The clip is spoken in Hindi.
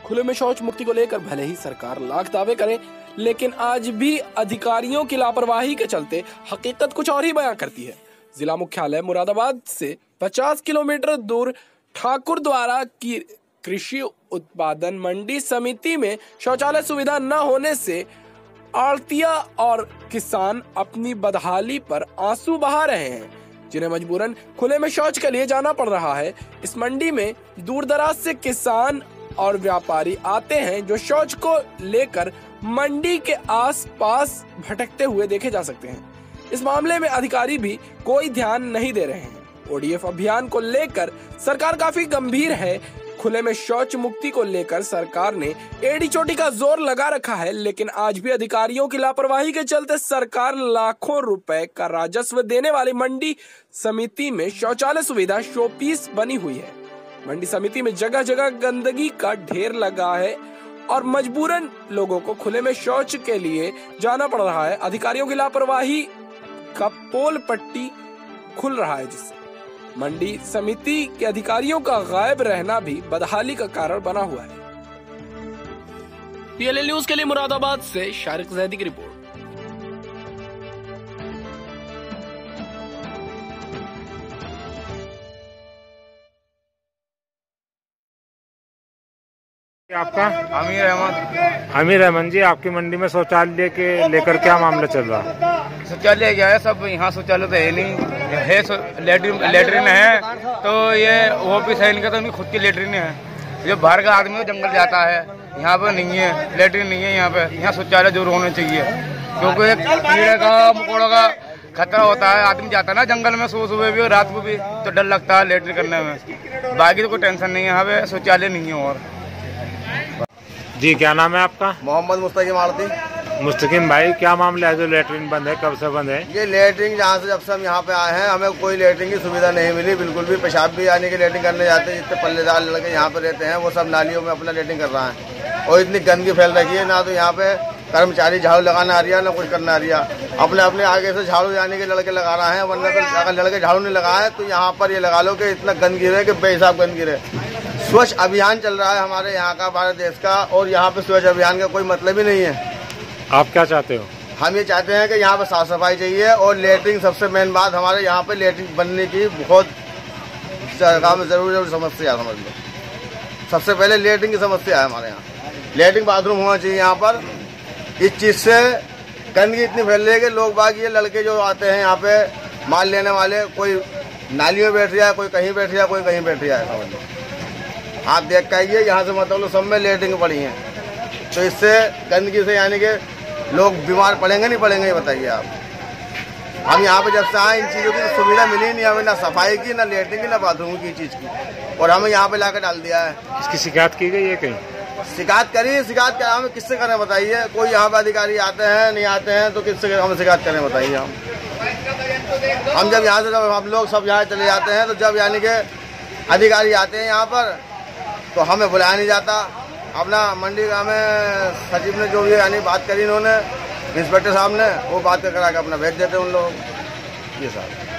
खुले में शौच मुक्ति को लेकर भले ही सरकार लाख दावे करे, लेकिन आज भी अधिकारियों की लापरवाही के चलते हकीकत कुछ और ही बयां करती है। जिला मुख्यालय मुरादाबाद से 50 किलोमीटर दूर ठाकुर द्वारा की कृषि उत्पादन मंडी समिति में शौचालय सुविधा न होने से आड़तिया और किसान अपनी बदहाली पर आंसू बहा रहे हैं, जिन्हें मजबूरन खुले में शौच के लिए जाना पड़ रहा है। इस मंडी में दूर दराज से किसान और व्यापारी आते हैं, जो शौच को लेकर मंडी के आसपास भटकते हुए देखे जा सकते हैं। इस मामले में अधिकारी भी कोई ध्यान नहीं दे रहे हैं। ओडीएफ अभियान को लेकर सरकार काफी गंभीर है। खुले में शौच मुक्ति को लेकर सरकार ने एड़ी चोटी का जोर लगा रखा है, लेकिन आज भी अधिकारियों की लापरवाही के चलते सरकार लाखों रुपए का राजस्व देने वाली मंडी समिति में शौचालय सुविधा शोपीस बनी हुई है। मंडी समिति में जगह जगह गंदगी का ढेर लगा है और मजबूरन लोगों को खुले में शौच के लिए जाना पड़ रहा है। अधिकारियों की लापरवाही का पोल पट्टी खुल रहा है, जिससे मंडी समिति के अधिकारियों का गायब रहना भी बदहाली का कारण बना हुआ है। पीएलएल न्यूज के लिए मुरादाबाद से शारिक जैदी की रिपोर्ट। आपका अमीर अहमद जी, आपकी मंडी में शौचालय के लेकर क्या मामला चल रहा है? शौचालय क्या है, सब यहाँ शौचालय तो है नहीं है, लेटरिन है तो ये ऑफिस है इनका, तो उनकी खुद की लेटरिन है। जो बाहर का आदमी जंगल जाता है, यहाँ पे नहीं है, लेटरिन नहीं है यहाँ पे। यहाँ शौचालय जरूर होना चाहिए, क्योंकि कीड़े का मकोड़ों का खतरा होता है। आदमी जाता है ना जंगल में सुबह भी और रात को भी, तो डर लगता है लेटरिन करने में। बाकी तो कोई टेंशन नहीं है, यहाँ पे शौचालय नहीं है। और जी, क्या नाम है आपका? मोहम्मद मुस्तकीम आरती। मुस्तकीम भाई, क्या मामला है जो लेटरिन बंद है, कब से बंद है? ये लेटरिन जहाँ से जब से हम यहाँ पे आए हैं, हमें कोई लेटरिन की सुविधा नहीं मिली बिल्कुल भी। पेशाब भी यानी कि लेटरिन करने जाते हैं, जितने पल्लेदार लड़के यहाँ पे रहते हैं वो सब नालियों में अपना लेटरिन कर रहा है। और इतनी गंदगी फैल रखी है, ना तो यहाँ पे कर्मचारी झाड़ू लगाना आ रहा है, ना कुछ करना आ रहा है। अपने अपने आगे से झाड़ू यानी कि लड़के लगा रहे हैं, वरना तो अगर लड़के झाड़ू नहीं लगाए तो यहाँ पर ये लगा लो कि इतना गंदगी रहे कि बेहिसाब गंदगी रहे। स्वच्छ अभियान चल रहा है हमारे यहाँ का, भारत देश का, और यहाँ पे स्वच्छ अभियान का कोई मतलब ही नहीं है। आप क्या चाहते हो? हम ये चाहते हैं कि यहाँ पे साफ सफाई चाहिए और लेटरिन, सबसे मेन बात हमारे यहाँ पे लेटरिन बनने की बहुत सरकार में जरूर समस्या समझ लो। सबसे पहले लेटरिन की समस्या है हमारे यहाँ। लेटरिन बाथरूम होना चाहिए यहाँ पर। इस चीज़ से गंदगी इतनी फैल रही है कि लोग बाग ये लड़के जो आते हैं यहाँ पे माल लेने वाले, कोई नाली में बैठ रहा है, कोई कहीं बैठ रहा है, कोई कहीं बैठ रहा है। समझ लो, आप देख के आइए, यहाँ से मतलब सब में लेटरिन पड़ी हैं, तो इससे गंदगी से यानी कि लोग बीमार पड़ेंगे नहीं पड़ेंगे, ये बताइए आप। हम यहाँ पे जब से आए, इन चीज़ों की सुविधा मिली नहीं हमें, ना सफाई की, ना लेटरिन की, ना बाथरूम की चीज़ की, और हमें यहाँ पे लाकर डाल दिया है। इसकी शिकायत की गई है? कहीं शिकायत करिए, शिकायत क्या हमें किससे करें बताइए? कोई यहाँ पे अधिकारी आते हैं नहीं आते हैं, तो किससे हमें शिकायत करें बताइए? हम जब यहाँ से जब हम लोग सब यहाँ चले जाते हैं, तो जब यानी कि अधिकारी आते हैं यहाँ पर तो हमें बुलाया नहीं जाता। अपना मंडी का हमें सचिव ने जो भी यानी बात करी, इन्होंने इंस्पेक्टर साहब ने, वो बात करा के अपना भेज देते उन लोग। ये साहब